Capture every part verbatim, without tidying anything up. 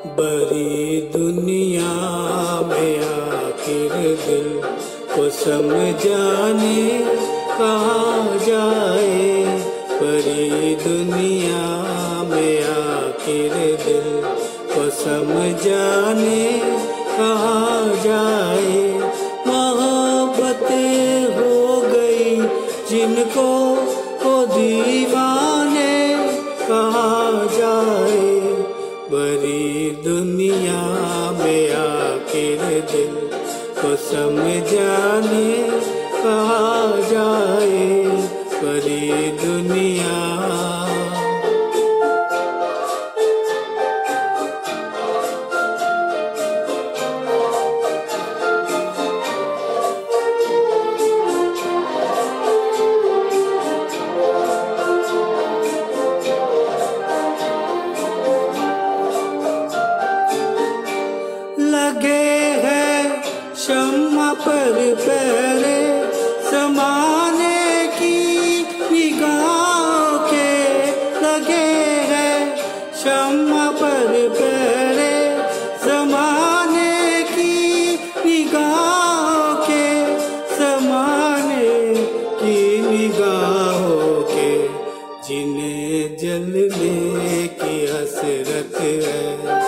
बड़ी दुनिया में आखिर दिल को समझाने कहाँ जाए। बड़ी दुनिया में आखिर दिल को समझाने कहाँ जाए। मोहब्बतें हो गई जिनको वो दीवाने कहाँ जाए। बड़ी दुनिया में आखिर दिल को समझाने कहाँ जाए। बड़ी दुनिया लगे हैं शम्मा पर पहरे समाने की निगाहों के। लगे हैं शम्मा पर पहरे समाने की निगाहों के। समाने की निगाहों के जिन्हें जलने की हसरत है।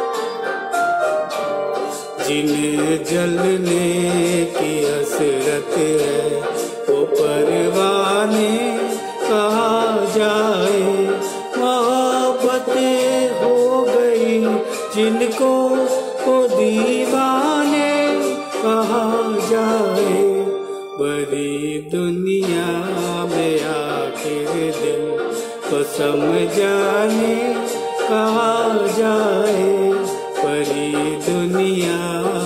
जिन्हें जलने की हसरत है वो परवाने कहाँ जाए। मोहब्बतें हो गई जिनको वो दीवाने कहाँ जाए। बड़ी दुनिया में आखिर दिल को समझाने कहाँ जाए। बड़ी दुनिया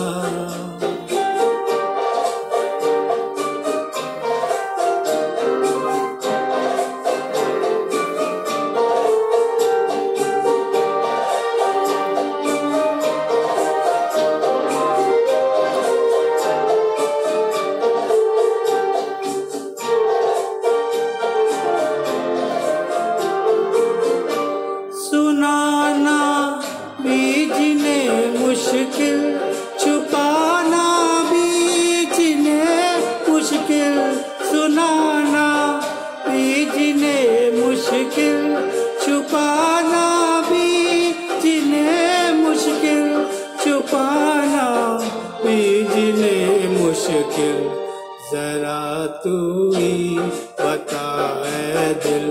सुनाना बीजने मुश्किल, छुपाना बीजने मुश्किल। सुनाना बीजने मुश्किल, छुपाना बीजने मुश्किल। छुपाना बीजने मुश्किल। जरा तू ही बता ऐ दिल,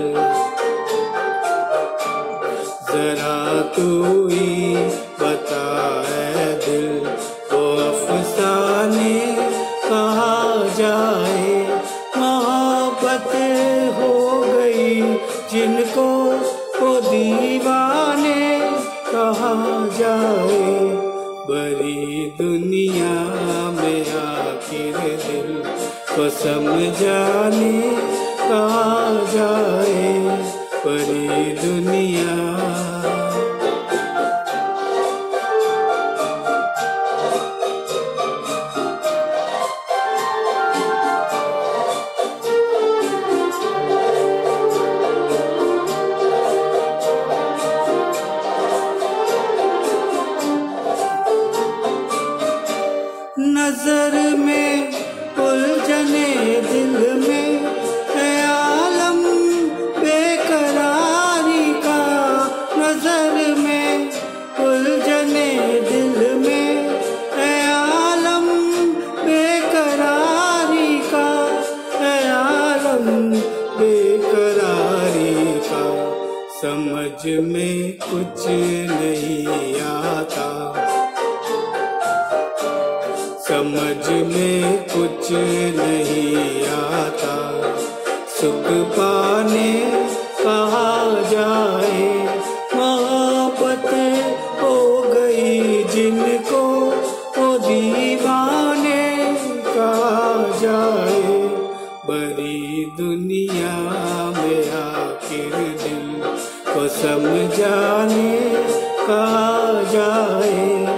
जरा तू ही बता ऐ दिल वो अफसाने कहाँ जाए। मोहब्बतें हो गई जिनको वो दीवाने कहाँ जाए। बड़ी दुनिया में आखिर दिल को समझाने कहाँ जाए। बड़ी दुनिया नजर में उलझने दिल में है आलम बेकरारी का। नजर में उलझने दिल में है आलम बेकरारी का। है आलम बेकरारी का। समझ में कुछ नहीं आता, समझ में कुछ नहीं आता। सुख पाने कहाँ जाए। मोहब्बत हो गई जिनको वो दीवाने कहाँ जाए। बड़ी दुनिया में आखिर दिल को समझाने कहाँ जाए।